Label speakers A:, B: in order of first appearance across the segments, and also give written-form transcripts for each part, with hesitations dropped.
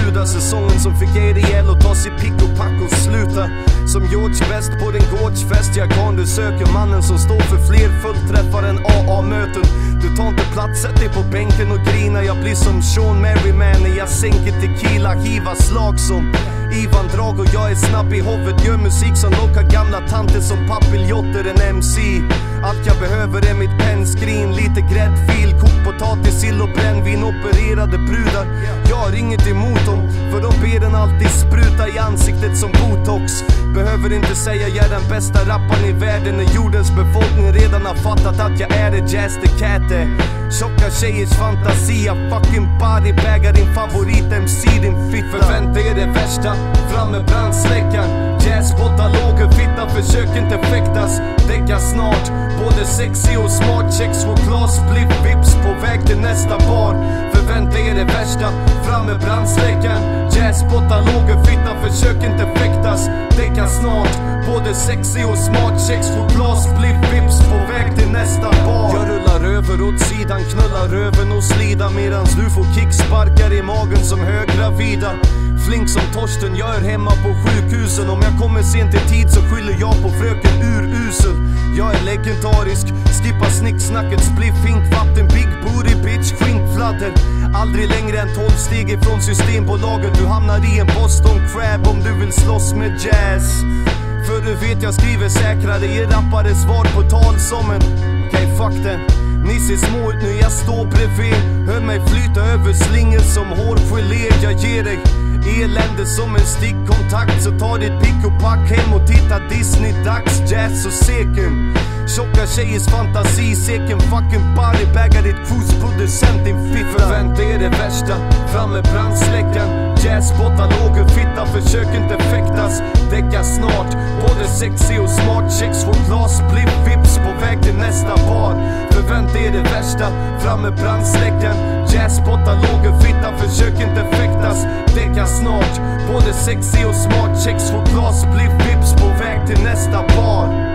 A: brudar. Säsongen som fick er ihjäl och ta sig pick och pack och sluta. Som George Best på din gårdsfest. Jag kan du söker mannen som står för fler fullträffar än AA-möten. Du tar inte plats, sätt dig på bänken och grina. Jag blir som Sean Merriman när jag sänker tequila. Hiva slag som Ivan Drag och jag är snabb i huvudet. Gör musik som lockar gamla tanter som papiljotter en MC. Allt jag behöver är mitt pennskrin, lite gräddfil, kokt potatis, sill och brännvin, opererade brudar. Jag har inget emot dem, för de ber den alltid spruta i ansiktet som botox. Behöver inte säga jag är den bästa rapparen i världen när jordens befolkning redan har fattat att jag är det Jas the Cat. Tjocka tjejers fantasi, jag fucking bodybaggar din favorit MC, din fitta. Förvänta er det värsta, fram med brandsläckaren. Jazz, botta, låger, fitta, försök inte fäktas. Däcka snart, både sexy och smart. Checks, choklad, spliff, vips på väg till nästa bar. Förvänta er det värsta, fram med brandsläckaren. Jazz, botta, låger, fitta, försök inte fäktas. Däcka snart, både sexy och smart. Checks, choklad, spliff, vips på väg till nästa bar. Jag rullar över åt sidan, knullar röven och slida medans du får kicksparkar i magen som höggravida. Flink som Torsten, jag är hemma på sjukhusen. Om jag kommer sent i tid så skyller jag på fröken urusel. Jag är legendarisk, skippa snicksnacket, spliff, hink, vatten, big booty bitch, skinkfladder. Aldrig längre än 12 steg ifrån Systembolaget. Du hamnar i en Boston Crab om du vill slåss med jazz. För du vet jag skriver säkrare, ger rappare svar på tal som en okej, fuck den. Ni ser små ut nu, jag står bredvid. Hör mig flyta över slingor som hårgelé. Jag ger dig elände som en stickkontakt. Så ta ditt pick och pack hem och titta Disney-dags, jazz och seken. Tjocka tjejers fantasi, seken fucking bodybaggar ditt cruise-producent, din fitta. Förvänta er det värsta, fram med brandsläckaren. Jazz, botta, låger, fitta, försök inte fäktas. Däcka snart, både sexy och smart. Checks, choklad, spliff, vips på väg till nästa bar. Förvänta er det värsta, fram med brandsläckaren. Jazz, botta, låger, fitta, försök inte fäktas. Däcka snart, både sexy och smart. Checks, choklad, spliff, vips på väg till nästa bar.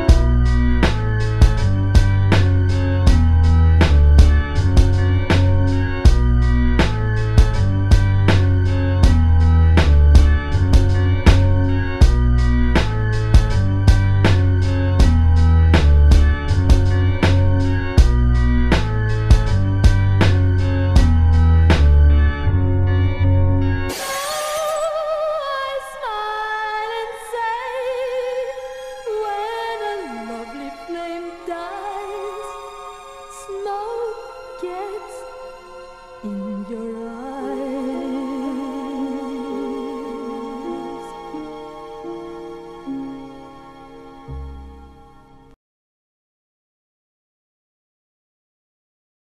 B: In your